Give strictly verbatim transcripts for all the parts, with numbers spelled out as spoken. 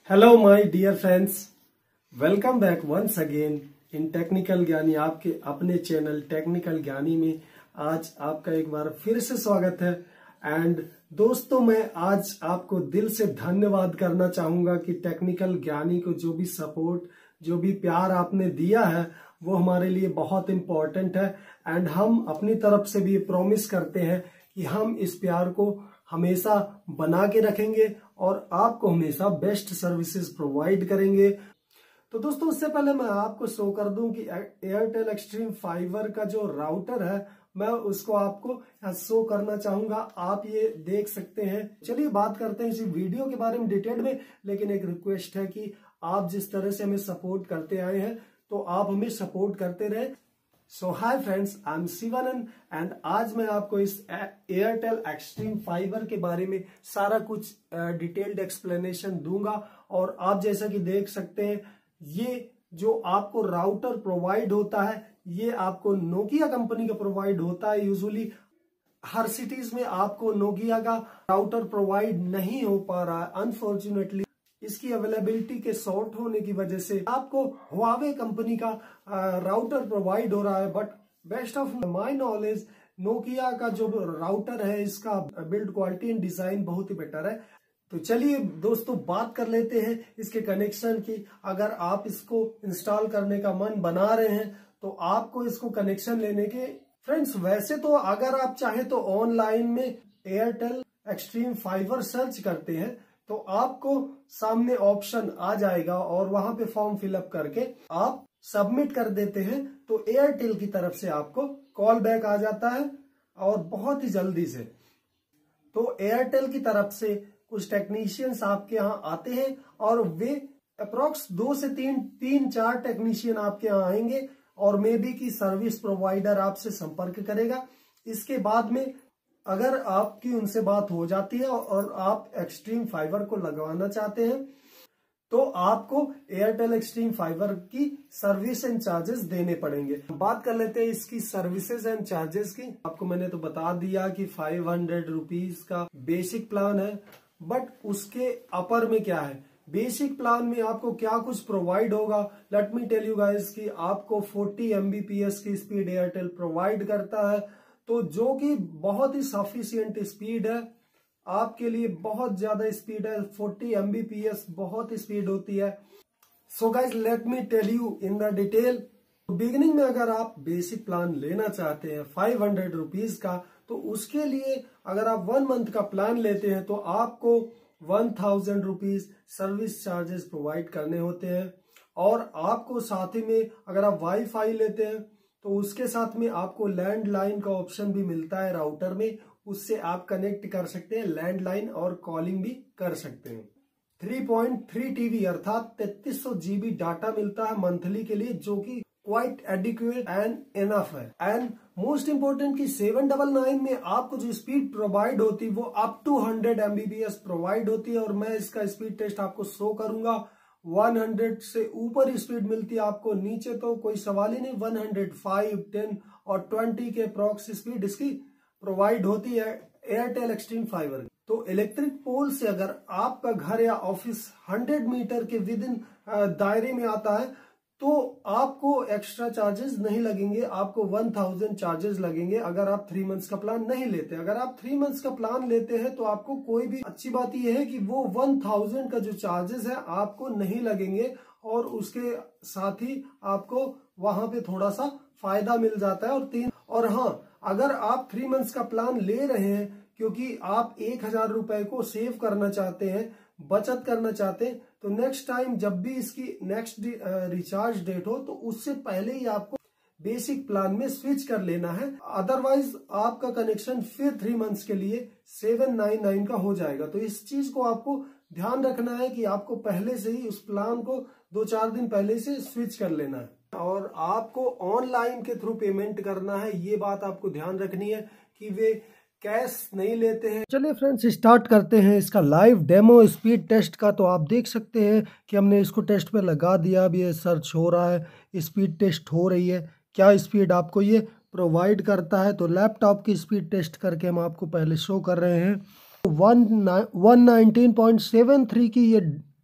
Hello my dear friends, welcome back once again in technical Gyani, आपके अपने channel technical ज्ञानी में आज आपका एक बार फिर से स्वागत है। एंड दोस्तों, मैं आज आपको दिल से धन्यवाद करना चाहूंगा कि टेक्निकल ज्ञानी को जो भी सपोर्ट, जो भी प्यार आपने दिया है वो हमारे लिए बहुत इम्पोर्टेंट है। एंड हम अपनी तरफ से भी प्रॉमिस करते हैं कि हम इस प्यार को हमेशा बना के रखेंगे और आपको हमेशा बेस्ट सर्विसेज प्रोवाइड करेंगे। तो दोस्तों, उससे पहले मैं आपको शो कर दूं कि एयरटेल एक्सट्रीम फाइबर का जो राउटर है मैं उसको आपको यहाँ शो करना चाहूंगा। आप ये देख सकते हैं। चलिए बात करते हैं इसी वीडियो के बारे में डिटेल में, लेकिन एक रिक्वेस्ट है कि आप जिस तरह से हमें सपोर्ट करते आए हैं तो आप हमें सपोर्ट करते रहे। So hi friends, I am Shivanand and आज मैं आपको इस एयरटेल एक्सट्रीम फाइबर के बारे में सारा कुछ डिटेल्ड एक्सप्लेनेशन दूंगा। और आप जैसा कि देख सकते हैं, ये जो आपको राउटर प्रोवाइड होता है ये आपको नोकिया कंपनी का प्रोवाइड होता है। यूजुअली हर सिटीज में आपको नोकिया का राउटर प्रोवाइड नहीं हो पा रहा है। अनफॉर्चुनेटली इसकी अवेलेबिलिटी के शॉर्ट होने की वजह से आपको हुआवे कंपनी का राउटर प्रोवाइड हो रहा है। But best of my knowledge Nokia का जो राउटर है इसका बिल्ड क्वालिटी एंड डिजाइन बहुत ही बेटर है। तो चलिए दोस्तों, बात कर लेते हैं इसके कनेक्शन की। अगर आप इसको इंस्टॉल करने का मन बना रहे हैं तो आपको इसको कनेक्शन लेने के फ्रेंड्स, वैसे तो अगर आप चाहे तो ऑनलाइन में एयरटेल एक्सट्रीम फाइबर सर्च करते हैं तो आपको सामने ऑप्शन आ जाएगा और वहां पे फॉर्म फिलअप करके आप सबमिट कर देते हैं तो एयरटेल की तरफ से आपको कॉल बैक आ जाता है और बहुत ही जल्दी से। तो एयरटेल की तरफ से कुछ टेक्नीशियंस आपके यहाँ आते हैं और वे अप्रोक्स दो से तीन तीन चार टेक्नीशियन आपके यहाँ आएंगे और मे बी की सर्विस प्रोवाइडर आपसे संपर्क करेगा। इसके बाद में अगर आपकी उनसे बात हो जाती है और आप एक्सट्रीम फाइबर को लगवाना चाहते हैं तो आपको एयरटेल एक्सट्रीम फाइबर की सर्विस एंड चार्जेस देने पड़ेंगे। बात कर लेते हैं इसकी सर्विसेज एंड चार्जेस की। आपको मैंने तो बता दिया कि फाइव हंड्रेड रुपीज का बेसिक प्लान है, बट उसके अपर में क्या है। बेसिक प्लान में आपको क्या कुछ प्रोवाइड होगा, let me tell you guys कि आपको फोर्टी एमबीपीएस की स्पीड एयरटेल प्रोवाइड करता है, तो जो कि बहुत ही सफिशियंट स्पीड है आपके लिए। बहुत ज्यादा स्पीड है, फोर्टी एमबीपीएस बहुत स्पीड होती है। So guys, let me tell you in the detail. Beginning में अगर आप बेसिक प्लान लेना चाहते हैं फाइव हंड्रेड रुपीज का, तो उसके लिए अगर आप वन मंथ का प्लान लेते हैं तो आपको one thousand rupees service charges provide करने होते हैं। और आपको साथ ही में अगर आप वाईफाई लेते हैं तो उसके साथ में आपको लैंडलाइन का ऑप्शन भी मिलता है राउटर में, उससे आप कनेक्ट कर सकते हैं लैंडलाइन और कॉलिंग भी कर सकते हैं। थ्री पॉइंट थ्री टीबी अर्थात तैतीस सौ जीबी डाटा मिलता है मंथली के लिए, जो कि क्वाइट एडिक्वेट एंड इनफ है। एंड मोस्ट इंपोर्टेंट कि सेवन डबल नाइन में आपको जो स्पीड प्रोवाइड होती है वो up to hundred Mbps provide होती है। और मैं इसका स्पीड टेस्ट आपको शो करूंगा। वन हंड्रेड से ऊपर स्पीड मिलती है आपको, नीचे तो कोई सवाल ही नहीं। वन हंड्रेड, फाइव, टेन और ट्वेंटी के अप्रॉक्स स्पीड इसकी प्रोवाइड होती है एयरटेल एक्सट्रीम फाइबर। तो इलेक्ट्रिक पोल से अगर आपका घर या ऑफिस हंड्रेड मीटर के विद इन दायरे में आता है तो आपको एक्स्ट्रा चार्जेस नहीं लगेंगे, आपको वन थाउजेंड चार्जेस लगेंगे अगर आप थ्री मंथ्स का प्लान नहीं लेते। अगर आप थ्री मंथ्स का प्लान लेते हैं तो आपको कोई भी अच्छी बात यह है कि वो वन थाउजेंड का जो चार्जेस है आपको नहीं लगेंगे और उसके साथ ही आपको वहां पे थोड़ा सा फायदा मिल जाता है। और तीन और हाँ, अगर आप थ्री मंथ्स का प्लान ले रहे हैं क्योंकि आप एक हजार रुपए को सेव करना चाहते हैं, बचत करना चाहते हैं, तो नेक्स्ट टाइम जब भी इसकी नेक्स्ट रिचार्ज डेट हो तो उससे पहले ही आपको बेसिक प्लान में स्विच कर लेना है। अदरवाइज आपका कनेक्शन फिर थ्री मंथ्स के लिए सेवन नाइन नाइन का हो जाएगा। तो इस चीज को आपको ध्यान रखना है कि आपको पहले से ही उस प्लान को दो चार दिन पहले से स्विच कर लेना है और आपको ऑनलाइन के थ्रू पेमेंट करना है। ये बात आपको ध्यान रखनी है कि वे कैश नहीं लेते हैं। चलिए फ्रेंड्स, स्टार्ट करते हैं इसका लाइव डेमो स्पीड टेस्ट का। तो आप देख सकते हैं कि हमने इसको टेस्ट पे लगा दिया। अब ये सर्च हो रहा है, स्पीड टेस्ट हो रही है। क्या स्पीड आपको ये प्रोवाइड करता है, तो लैपटॉप की स्पीड टेस्ट करके हम आपको पहले शो कर रहे हैं। One one nineteen point seven three की ये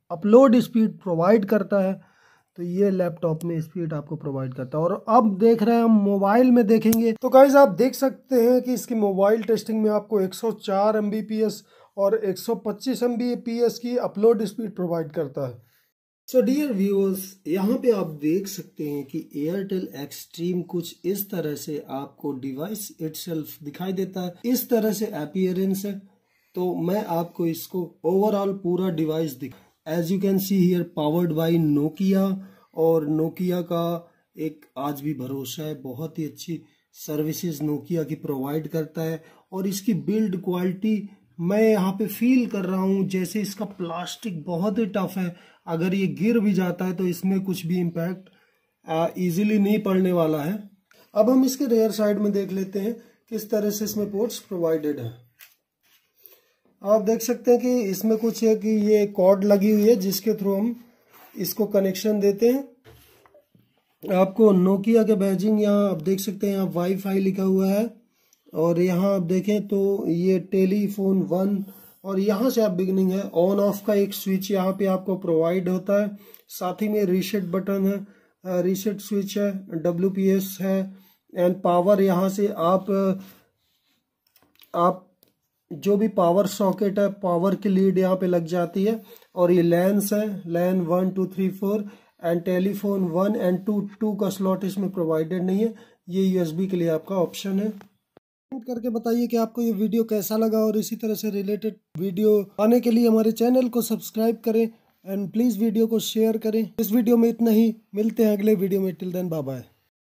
अपलोड स्पीड प्रोवाइड करता है, तो ये लैपटॉप में स्पीड आपको प्रोवाइड करता है। और अब देख रहे हैं हम मोबाइल में देखेंगे, तो गाइस आप देख सकते हैं कि इसकी मोबाइल टेस्टिंग में आपको एक सौ चार एम बी पी एस और एक सौ पच्चीस एम बी पी एस की अपलोड स्पीड प्रोवाइड करता है। सो डियर व्यूअर्स, यहाँ पे आप देख सकते हैं कि एयरटेल एक्सट्रीम कुछ इस तरह से आपको डिवाइस इटसेल्फ दिखाई देता है, इस तरह से अपीयरेंस है। तो मैं आपको इसको ओवरऑल पूरा डिवाइस दिखा, as you can see here powered by Nokia, और नोकिया का एक आज भी भरोसा है, बहुत ही अच्छी सर्विसेज नोकिया की प्रोवाइड करता है। और इसकी बिल्ड क्वालिटी मैं यहाँ पे फील कर रहा हूँ, जैसे इसका प्लास्टिक बहुत ही टफ है, अगर ये गिर भी जाता है तो इसमें कुछ भी इम्पैक्ट इजीली नहीं पड़ने वाला है। अब हम इसके रेयर साइड में देख लेते हैं किस तरह से इसमें पोर्ट्स प्रोवाइडेड है। आप देख सकते हैं कि इसमें कुछ है कि ये कॉर्ड लगी हुई है जिसके थ्रू हम इसको कनेक्शन देते हैं। आपको नोकिया के बैजिंग यहाँ आप देख सकते हैं, यहाँ वाईफाई लिखा हुआ है, और यहाँ आप देखें तो ये टेलीफोन वन, और यहाँ से आप बिगनिंग है ऑन ऑफ का एक स्विच यहाँ पे आपको प्रोवाइड होता है। साथ ही में रीसेट बटन है, रीसेट स्विच है, डब्ल्यू पी एस है, एंड पावर यहाँ से आप आप जो भी पावर सॉकेट है, पावर की लीड यहाँ पे लग जाती है। और ये लैंस है, LAN one two three four, and telephone one and two two का स्लॉट इसमें प्रोवाइडेड नहीं है, ये यूएसबी के लिए आपका ऑप्शन है। कमेंट करके बताइए कि आपको ये वीडियो कैसा लगा, और इसी तरह से रिलेटेड वीडियो आने के लिए हमारे चैनल को सब्सक्राइब करें, एंड प्लीज़ वीडियो को शेयर करें। इस वीडियो में इतना ही, मिलते हैं अगले वीडियो में। Till then bye bye.